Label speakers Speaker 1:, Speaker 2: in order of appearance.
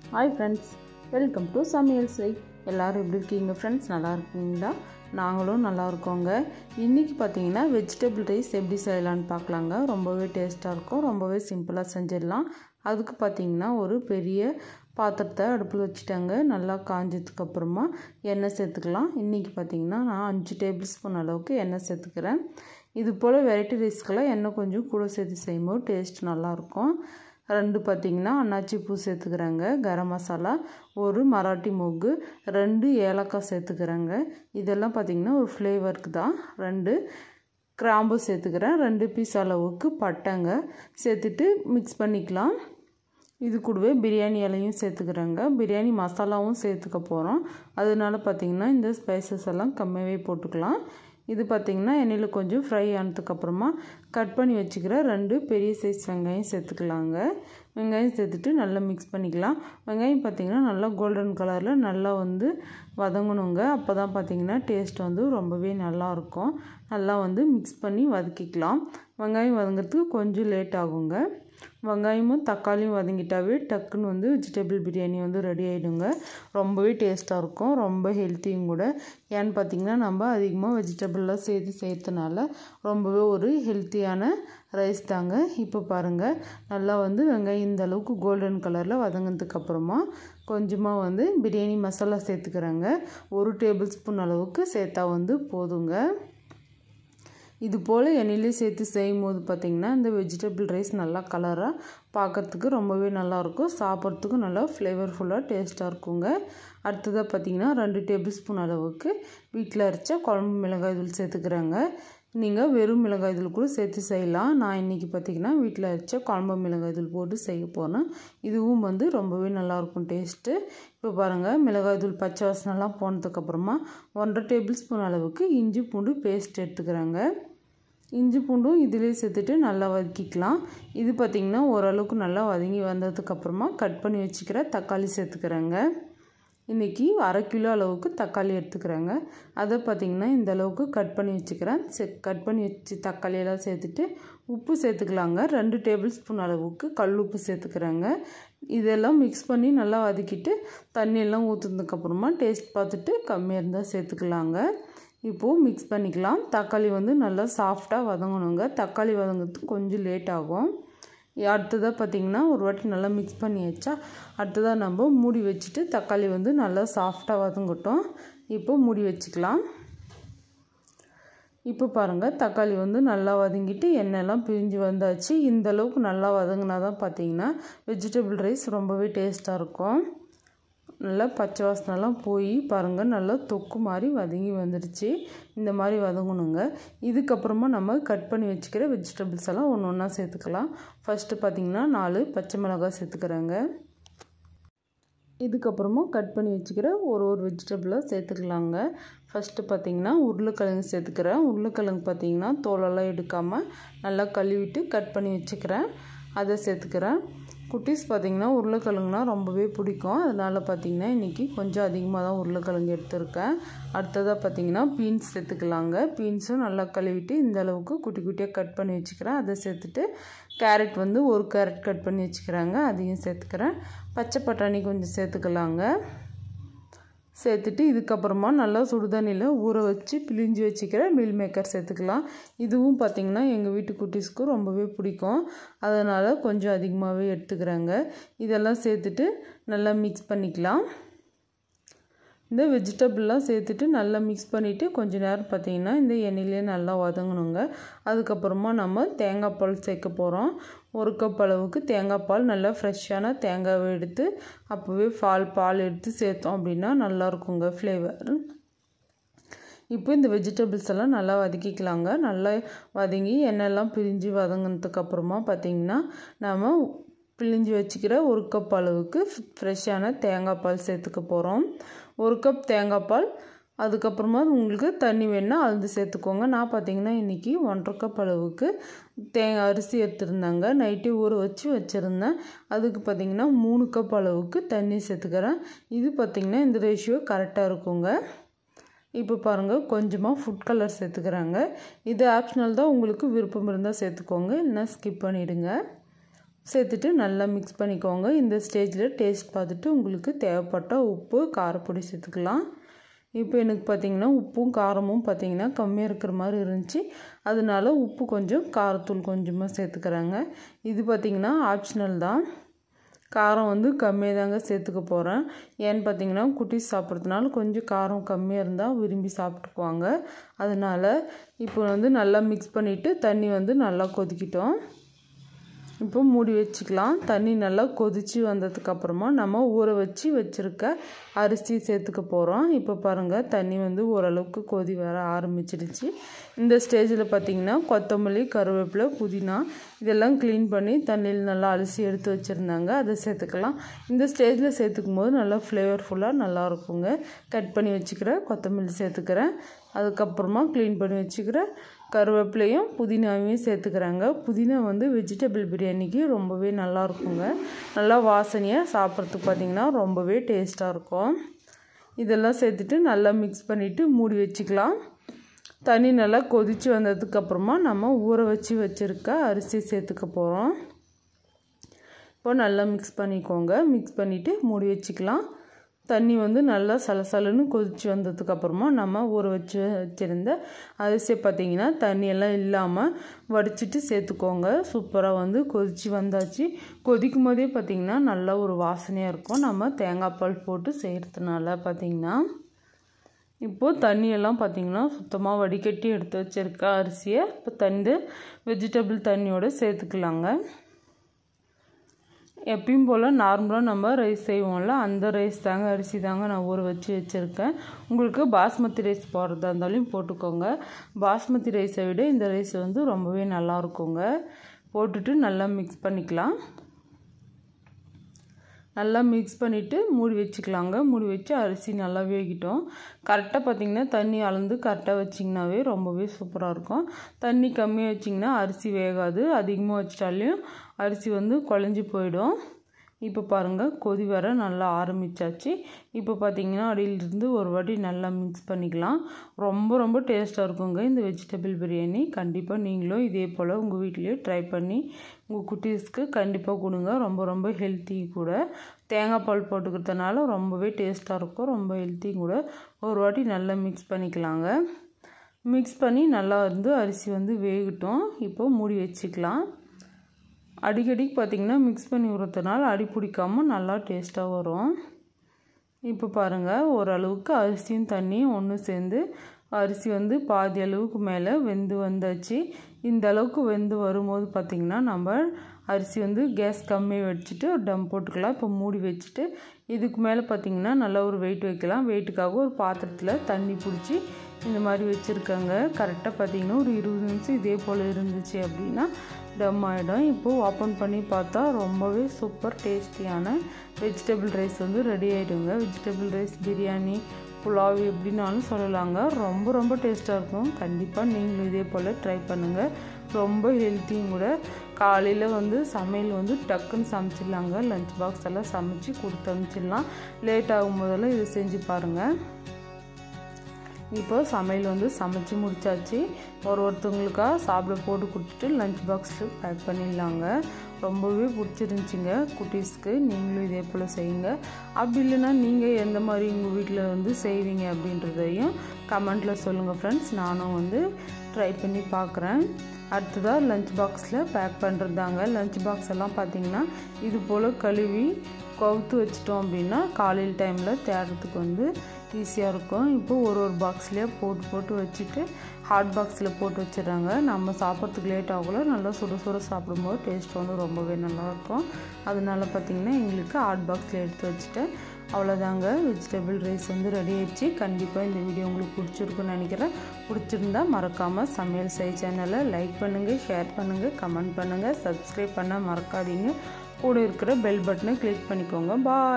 Speaker 1: Hi friends, welcome to சமையல் செய். எல்லோரும் எப்படி இருக்கீங்க ஃப்ரெண்ட்ஸ்? நல்லா இருக்கீங்களா? நாங்களும் நல்லா இருக்கோங்க. இன்றைக்கி பார்த்தீங்கன்னா வெஜிடபிள் ரைஸ் எப்படி செய்யலான்னு பார்க்கலாங்க. ரொம்பவே டேஸ்ட்டாக இருக்கும், ரொம்பவே சிம்பிளாக செஞ்சிடலாம். அதுக்கு பார்த்திங்கன்னா ஒரு பெரிய பாத்திரத்தை அடுப்பில் வச்சுட்டாங்க. நல்லா காஞ்சதுக்கப்புறமா எண்ணெய் சேர்த்துக்கலாம். இன்றைக்கி பார்த்திங்கன்னா நான் 5 டேபிள் ஸ்பூன் அளவுக்கு எண்ணெய் சேர்த்துக்கிறேன். இது போல் வெரைட்டி ரைஸ்க்கெல்லாம் எண்ணெய் கொஞ்சம் கூட சேர்த்து செய்யும்போது டேஸ்ட் நல்லாயிருக்கும். 2 பார்த்திங்கன்னா அன்னாச்சி பூ சேர்த்துக்கிறேங்க, கரம் மசாலா, ஒரு மராட்டி மொக்கு, 2 ஏலக்காய் சேர்த்துக்கிறேங்க. இதெல்லாம் பார்த்திங்கன்னா ஒரு ஃப்ளேவருக்கு தான். 2 கிராம்பு சேர்த்துக்கிறேன். 2 பீஸ் அளவுக்கு பட்டைங்க சேர்த்துட்டு மிக்ஸ் பண்ணிக்கலாம். இது கூடவே பிரியாணி இலையும் சேர்த்துக்கிறேங்க. பிரியாணி மசாலாவும் சேர்த்துக்க போகிறோம். அதனால பார்த்திங்கன்னா இந்த ஸ்பைசஸ் எல்லாம் கம்மியாகவே போட்டுக்கலாம். இது பார்த்திங்கன்னா எண்ணெயில் கொஞ்சம் ஃப்ரை ஆனதுக்கப்புறமா கட் பண்ணி வச்சுக்கிற 2 பெரிய சைஸ் வெங்காயம் சேர்த்துக்கலாங்க. வெங்காயம் சேர்த்துட்டு நல்லா மிக்ஸ் பண்ணிக்கலாம். வெங்காயம் பார்த்திங்கன்னா நல்லா கோல்டன் கலரில் நல்லா வதங்கணுங்க. அப்போ தான் பார்த்திங்கன்னா டேஸ்ட் ரொம்பவே நல்லாயிருக்கும். நல்லா மிக்ஸ் பண்ணி வதக்கிக்கலாம். வெங்காயம் வதங்கிறதுக்கு கொஞ்சம் லேட் ஆகுங்க. வெங்காயமும் தக்காளியும் வதங்கிட்டாவே டக்குன்னு வெஜிடபிள் பிரியாணி ரெடி ஆகிடுங்க. ரொம்பவே டேஸ்ட்டாக இருக்கும், ரொம்ப ஹெல்த்தியும் கூட. ஏன்னு பார்த்திங்கன்னா நம்ம அதிகமாக வெஜிடபிள்லாம் சேர்த்து செய்கிறதுனால ரொம்பவே ஒரு ஹெல்த்தியான ரைஸ் தாங்க. இப்போ பாருங்கள், நல்லா வெங்காயம் இந்த அளவுக்கு கோல்டன் கலரில் வதங்கினதுக்கப்புறமா கொஞ்சமாக பிரியாணி மசாலா சேர்த்துக்கிறேங்க. 1 டேபிள் ஸ்பூன் அளவுக்கு சேர்த்தா போதுங்க. இது போல் எண்ணெயிலே சேர்த்து செய்யும் போது பார்த்திங்கன்னா இந்த வெஜிடபிள் ரைஸ் நல்லா கலராக பார்க்குறதுக்கு ரொம்பவே நல்லாயிருக்கும். சாப்பிட்றதுக்கும் நல்லா ஃப்ளேவர்ஃபுல்லாக டேஸ்ட்டாக இருக்குங்க. அடுத்ததாக பார்த்திங்கன்னா 2 டேபிள் ஸ்பூன் அளவுக்கு வீட்டில் அரைச்ச குழம்பு மிளகாய் தூள் சேர்த்துக்கிறேங்க. நீங்கள் வெறும் மிளகாய் தூள் கூட சேர்த்து செய்யலாம். நான் இன்றைக்கி பார்த்திங்கன்னா வீட்டில் அரைச்ச குழம்பு மிளகாய் தூள் போட்டு செய்ய போகிறேன். இதுவும் ரொம்பவே நல்லாயிருக்கும் டேஸ்ட்டு. இப்போ பாருங்கள், மிளகாய் தூள் பச்சை வாசனைலாம் போனதுக்கப்புறமா 1.5 டேபிள் ஸ்பூன் அளவுக்கு இஞ்சி பூண்டு பேஸ்ட் எடுத்துக்கிறேங்க. இஞ்சி பூண்டும் இதிலே சேர்த்துட்டு நல்லா வதக்கிக்கலாம். இது பார்த்திங்கன்னா ஓரளவுக்கு நல்லா வதங்கி வந்ததுக்கப்புறமா கட் பண்ணி வச்சுக்கிற தக்காளி சேர்த்துக்கிறேங்க. இன்றைக்கி 1/2 கிலோ அளவுக்கு தக்காளி எடுத்துக்கிறேங்க. அதை பார்த்திங்கன்னா இந்த அளவுக்கு கட் பண்ணி வச்சுக்கிறேன். கட் பண்ணி வச்சு தக்காளியெல்லாம் சேர்த்துட்டு உப்பு சேர்த்துக்கலாங்க. 2 டேபிள் ஸ்பூன் அளவுக்கு கல் உப்பு சேர்த்துக்கிறேங்க. இதெல்லாம் மிக்ஸ் பண்ணி நல்லா வதக்கிட்டு தண்ணியெல்லாம் ஊற்றுனதுக்கப்புறமா டேஸ்ட் பார்த்துட்டு கம்மியாக இருந்தால் சேர்த்துக்கலாங்க. இப்போது மிக்ஸ் பண்ணிக்கலாம். தக்காளி நல்லா சாஃப்டாக வதங்கணுங்க. தக்காளி வதங்கிறதுக்கு கொஞ்சம் லேட் ஆகும். அடுத்ததாக பார்த்திங்கன்னா ஒரு வாட்டி நல்லா மிக்ஸ் பண்ணி வச்சா அடுத்ததாக நம்ம மூடி வச்சுட்டு தக்காளி நல்லா சாஃப்டாக வதங்கட்டும். இப்போ மூடி வச்சுக்கலாம். இப்போ பாருங்கள், தக்காளி நல்லா வதங்கிட்டு எண்ணெய்லாம் பிரிஞ்சு வந்தாச்சு. இந்த அளவுக்கு நல்லா வதங்கினா தான் பார்த்திங்கன்னா வெஜிடபிள் ரைஸ் ரொம்பவே டேஸ்ட்டாக இருக்கும். நல்லா பச்சை வாசனைலாம் போய் பாருங்கள், நல்லா தொக்கு மாதிரி வதங்கி வந்துடுச்சு. இந்த மாதிரி வதங்கணுங்க. இதுக்கப்புறமா நம்ம கட் பண்ணி வச்சுக்கிற வெஜிடபிள்ஸ் எல்லாம் ஒன்று ஒன்றா சேர்த்துக்கலாம். ஃபஸ்ட்டு பார்த்திங்கன்னா 4 பச்சை மிளகாய் சேர்த்துக்கிறேங்க. இதுக்கப்புறமா கட் பண்ணி வச்சுக்கிற ஒரு வெஜிடபிளாக சேர்த்துக்கலாங்க. ஃபஸ்ட்டு பார்த்திங்கன்னா உருளைக்கிழங்கு சேர்த்துக்கிறேன். உருளைக்கிழங்கு பார்த்திங்கன்னா தோலெல்லாம் எடுக்காமல் நல்லா கழுவிட்டு கட் பண்ணி வச்சுக்கிறேன். அதை சேர்த்துக்கிறேன். குட்டீஸ் பார்த்திங்கன்னா உருளைக்கிழங்குனா ரொம்பவே பிடிக்கும். அதனால் பார்த்திங்கன்னா இன்றைக்கி கொஞ்சம் அதிகமாக தான் உருளைக்கிழங்கு எடுத்துருக்கேன். அடுத்ததாக பார்த்திங்கன்னா பீன்ஸ் சேர்த்துக்கலாங்க. பீன்ஸும் நல்லா கழுவிட்டு இந்த அளவுக்கு குட்டி குட்டியாக கட் பண்ணி வச்சுக்கிறேன். அதை சேர்த்துட்டு கேரட் 1 கேரட் கட் பண்ணி வச்சுக்கிறாங்க, அதையும் சேர்த்துக்கிறேன். பச்சை பட்டாணி கொஞ்சம் சேர்த்துக்கலாங்க. சேர்த்துட்டு இதுக்கப்புறமா நல்லா சுடுதண்ணியில் ஊற வச்சு பிழிஞ்சு வச்சுக்கிற மீல் மேக்கர் சேர்த்துக்கலாம். இதுவும் பார்த்திங்கன்னா எங்கள் வீட்டு குட்டீஸ்க்கு ரொம்பவே பிடிக்கும். அதனால் கொஞ்சம் அதிகமாகவே எடுத்துக்கிறாங்க. இதெல்லாம் சேர்த்துட்டு நல்லா மிக்ஸ் பண்ணிக்கலாம். இந்த வெஜிடபிள்லாம் சேர்த்துட்டு நல்லா மிக்ஸ் பண்ணிவிட்டு கொஞ்சம் நேரம் பார்த்திங்கன்னா இந்த எண்ணெயிலே நல்லா வதங்கணுங்க. அதுக்கப்புறமா நம்ம தேங்காய் பால் சேர்க்க போகிறோம். 1 கப் அளவுக்கு தேங்காய் பால், நல்லா ஃப்ரெஷ்ஷான தேங்காவை எடுத்து அப்போவே பால் எடுத்து சேர்த்தோம் அப்படின்னா நல்லாயிருக்குங்க ஃப்ளேவர். இப்போ இந்த வெஜிடபிள்ஸ் எல்லாம் நல்லா வதக்கிக்கலாங்க. நல்லா வதங்கி எண்ணெயெல்லாம் பிரிஞ்சு வதங்கினதுக்கப்புறமா பார்த்திங்கன்னா நம்ம பிழிஞ்சு வச்சுக்கிற 1 கப் அளவுக்கு ஃப்ரெஷ்ஷான தேங்காய் பால் சேர்த்துக்க போகிறோம். 1 கப் தேங்காய் பால். அதுக்கப்புறமா உங்களுக்கு தண்ணி வேணுன்னா அளந்து சேர்த்துக்கோங்க. நான் பார்த்திங்கன்னா இன்றைக்கி 1.5 கப் அளவுக்கு அரிசி எடுத்துருந்தாங்க. நைட்டே ஊற வச்சுருந்தேன். அதுக்கு பார்த்திங்கன்னா 3 கப் அளவுக்கு தண்ணி சேர்த்துக்கிறேன். இது பார்த்திங்கன்னா இந்த ரேஷியோ கரெக்டாக இருக்குங்க. இப்போ பாருங்கள், கொஞ்சமாக ஃபுட் கலர் சேர்த்துக்கிறாங்க. இது ஆப்ஷனல் தான், உங்களுக்கு விருப்பம் இருந்தால் சேர்த்துக்கோங்க, இல்லைனா ஸ்கிப் பண்ணிவிடுங்க. சேர்த்துட்டு நல்லா மிக்ஸ் பண்ணிக்கோங்க. இந்த ஸ்டேஜில் டேஸ்ட் பார்த்துட்டு உங்களுக்கு தேவைப்பட்ட உப்பு காரப்பொடி சேர்த்துக்கலாம். இப்போ எனக்கு பார்த்திங்கன்னா உப்பும் காரமும் பார்த்திங்கன்னா கம்மியாக இருக்கிற மாதிரி இருந்துச்சு. அதனால உப்பு கொஞ்சம் காரத்தூள் கொஞ்சமாக சேர்த்துக்கிறேங்க. இது பார்த்திங்கன்னா ஆப்ஷனல் தான். காரம் வந்து கம்மியாக தாங்க சேர்த்துக்க போகிறேன். ஏன்னு பார்த்திங்கன்னா குட்டீஸ் சாப்பிட்றதுனால கொஞ்சம் காரம் கம்மியாக இருந்தால் விரும்பி சாப்பிட்டுக்குவாங்க. அதனால் இப்போ வந்து நல்லா மிக்ஸ் பண்ணிவிட்டு தண்ணி வந்து நல்லா கொதிக்கிட்டோம். இப்போ மூடி வச்சுக்கலாம். தண்ணி நல்லா கொதித்து வந்ததுக்கப்புறமா நம்ம ஊற வச்சுருக்க அரிசி சேர்த்துக்க போகிறோம். இப்போ பாருங்கள் தண்ணி வந்து ஓரளவுக்கு கொதி வர ஆரம்பிச்சிடுச்சு. இந்த ஸ்டேஜில் பார்த்திங்கன்னா கொத்தமல்லி, கருவேப்பிலை, புதினா இதெல்லாம் க்ளீன் பண்ணி தண்ணியில் நல்லா அலசி எடுத்து வச்சுருந்தாங்க. அதை சேர்த்துக்கலாம். இந்த ஸ்டேஜில் சேர்த்துக்கும் போது நல்லா ஃப்ளேவர்ஃபுல்லாக நல்லா இருக்குங்க. கட் பண்ணி வச்சுக்கிற கொத்தமல்லி சேர்த்துக்கிறேன். அதுக்கப்புறமா க்ளீன் பண்ணி வச்சுக்கிற கருவேப்பிலையும் புதினாவையும் சேர்த்துக்கிறாங்க. புதினா வந்து வெஜிடபிள் பிரியாணிக்கு ரொம்பவே நல்லா இருக்குங்க. நல்லா வாசனையாக சாப்பிட்றதுக்கு பார்த்திங்கன்னா ரொம்பவே டேஸ்ட்டாக இருக்கும். இதெல்லாம் சேர்த்துட்டு நல்லா மிக்ஸ் பண்ணிவிட்டு மூடி வச்சுக்கலாம். தண்ணி நல்லா கொதித்து வந்ததுக்கப்புறமா நம்ம ஊற வச்சுருக்க அரிசி சேர்த்துக்க போகிறோம். இப்போ நல்லா மிக்ஸ் பண்ணிக்கோங்க. மிக்ஸ் பண்ணிவிட்டு மூடி வச்சுக்கலாம். தண்ணி வந்து நல்லா சலசலன்னு கொதித்து வந்ததுக்கப்புறமா நம்ம ஊற வச்சுருந்த அரிசியை பார்த்திங்கன்னா தண்ணியெல்லாம் இல்லாமல் வடிச்சிட்டு சேர்த்துக்கோங்க. சூப்பராக வந்து கொதித்து வந்தாச்சு. கொதிக்கும் போதே பார்த்திங்கன்னா நல்லா ஒரு வாசனையாக இருக்கும். நம்ம தேங்காய் பால் போட்டு செய்கிறதுனால பார்த்திங்கன்னா இப்போது தண்ணியெல்லாம் பார்த்திங்கன்னா சுத்தமாக வடிகட்டி எடுத்து வச்சுருக்க அரிசியை இப்போ வெஜிடபிள் தண்ணியோடு சேர்த்துக்கலாங்க. எப்பயும் போல் நார்மலாக நம்ம ரைஸ் செய்வோம்ல அந்த ரைஸ் தாங்க அரிசி தாங்க நான் ஊற வச்சுருக்கேன். உங்களுக்கு பாஸ்மதி ரைஸ் போடுறதா இருந்தாலும் போட்டுக்கோங்க. பாஸ்மதி ரைஸை விட இந்த ரைஸ் வந்து ரொம்பவே நல்லாயிருக்குங்க. போட்டுட்டு நல்லா மிக்ஸ் பண்ணிக்கலாம். நல்லா மிக்ஸ் பண்ணிவிட்டு மூடி வச்சுக்கலாங்க. மூடி வச்சு அரிசி நல்லா வேகிட்டோம். கரெக்டாக பார்த்திங்கன்னா தண்ணி அளந்து கரெக்டாக வச்சிங்கனாவே ரொம்பவே சூப்பராக இருக்கும். தண்ணி கம்மியாக வச்சிங்கன்னா அரிசி வேகாது. அதிகமாக வச்சிட்டாலையும் அரிசி வந்து குழஞ்சி போயிடும். இப்போ பாருங்கள் கொதி வர நல்லா ஆரம்பித்தாச்சு. இப்போ பார்த்திங்கன்னா அடியிலிருந்து ஒரு வாட்டி நல்லா மிக்ஸ் பண்ணிக்கலாம். ரொம்ப டேஸ்ட்டாக இருக்குங்க இந்த வெஜிடபிள் பிரியாணி. கண்டிப்பாக நீங்களும் இதே போல் உங்கள் வீட்டிலே ட்ரை பண்ணி உங்கள் குட்டீஸ்க்கு கண்டிப்பாக கொடுங்க. ரொம்ப ஹெல்த்தி கூட. தேங்காய் பால் போட்டுக்கிறதுனால ரொம்பவே டேஸ்ட்டாக இருக்கும். ரொம்ப ஹெல்த்தி கூட. ஒரு வாட்டி நல்லா மிக்ஸ் பண்ணிக்கலாங்க. மிக்ஸ் பண்ணி நல்லா வந்து அரிசி வந்து வேகட்டும். இப்போ மூடி வச்சுக்கலாம். அடிக்கடிக்கு பார்த்திங்கன்னா மிக்ஸ் பண்ணி விடுறதுனால அடி பிடிக்காமல் நல்லா டேஸ்ட்டாக வரும். இப்போ பாருங்கள் ஓரளவுக்கு அரிசியும் தண்ணியும் ஒன்று சேர்ந்து அரிசி வந்து பாதி அளவுக்கு மேலே வெந்து வந்தாச்சு. இந்த அளவுக்கு வெந்து வரும்போது பார்த்திங்கன்னா நம்ம அரிசி வந்து கேஸ் கம்மியாக வச்சுட்டு டம் போட்டுக்கலாம். இப்போ மூடி வச்சுட்டு இதுக்கு மேலே பார்த்திங்கன்னா நல்லா ஒரு வெயிட் வைக்கலாம். வெயிட்டுக்காக ஒரு பாத்திரத்தில் தண்ணி பிடிச்சி இந்த மாதிரி வச்சுருக்காங்க. கரெக்டாக பார்த்திங்கன்னா ஒரு 20 நிமிஷம் இதே போல் இருந்துச்சு அப்படின்னா டம் ஆகிடும். இப்போது ஓப்பன் பண்ணி பார்த்தா ரொம்பவே சூப்பர் டேஸ்டியான வெஜிடபிள் ரைஸ் வந்து ரெடி ஆகிடுங்க. வெஜிடபிள் ரைஸ், பிரியாணி, புலாவ் எப்படின்னாலும் சொல்லலாங்க. ரொம்ப டேஸ்ட்டாக இருக்கும். கண்டிப்பாக நீங்களும் இதே போல் ட்ரை பண்ணுங்கள். ரொம்ப ஹெல்த்தியும் கூட. காலையில் வந்து சமையல் வந்து டக்குன்னு சமைச்சிடலாங்க. லஞ்ச் பாக்ஸ் எல்லாம் சமைச்சு கொடுத்து அனுப்பிச்சிடலாம். லேட் ஆகும் போதெல்லாம் இதை செஞ்சு பாருங்கள். இப்போ சமையல் வந்து சமைச்சு முடித்தாச்சு. ஒருத்தவங்களுக்காக சாப்பிட போட்டு கொடுத்துட்டு லஞ்ச் பாக்ஸில் பேக் பண்ணிடலாங்க. ரொம்பவே பிடிச்சிருந்துச்சிங்க குட்டீஸ்க்கு. நீங்களும் இதே போல் செய்யுங்க. அப்படி இல்லைன்னா நீங்கள் எந்த மாதிரி உங்கள் வீட்டில் வந்து செய்வீங்க அப்படின்றதையும் கமெண்ட்டில் சொல்லுங்கள் ஃப்ரெண்ட்ஸ். நானும் வந்து ட்ரை பண்ணி பார்க்குறேன். அடுத்ததாக லஞ்ச் பாக்ஸில் பேக் பண்ணுறதாங்க. லஞ்ச் பாக்ஸ் எல்லாம் பார்த்திங்கன்னா இது போல் கழுவி கவுத்து வச்சிட்டோம் அப்படின்னா காலையில் டைமில் தேடுறதுக்கு வந்து ஈஸியாக இருக்கும். இப்போது ஒரு பாக்ஸ்லேயே போட்டு வச்சுட்டு ஹாட் பாக்ஸில் போட்டு வச்சிடறாங்க. நம்ம சாப்பிட்றதுக்கு லேட் ஆகல. நல்லா சுட சாப்பிடும்போது டேஸ்ட் வந்து ரொம்பவே நல்லாயிருக்கும். அதனால பார்த்திங்கன்னா எங்களுக்கு ஹாட் பாக்ஸில் எடுத்து வச்சுட்டேன். அவ்வளோதாங்க, வெஜிடபிள் ரைஸ் வந்து ரெடி ஆயிடுச்சு. கண்டிப்பாக இந்த வீடியோ உங்களுக்கு பிடிச்சிருக்குன்னு நினைக்கிறேன். பிடிச்சிருந்தா மறக்காமல் சமையல் செய் சேனலை லைக் பண்ணுங்கள், ஷேர் பண்ணுங்கள், கமெண்ட் பண்ணுங்கள், சப்ஸ்கிரைப் பண்ண மறக்காதீங்க. கூட இருக்கிற பெல் பட்டனை கிளிக் பண்ணிக்கோங்க. பாய்.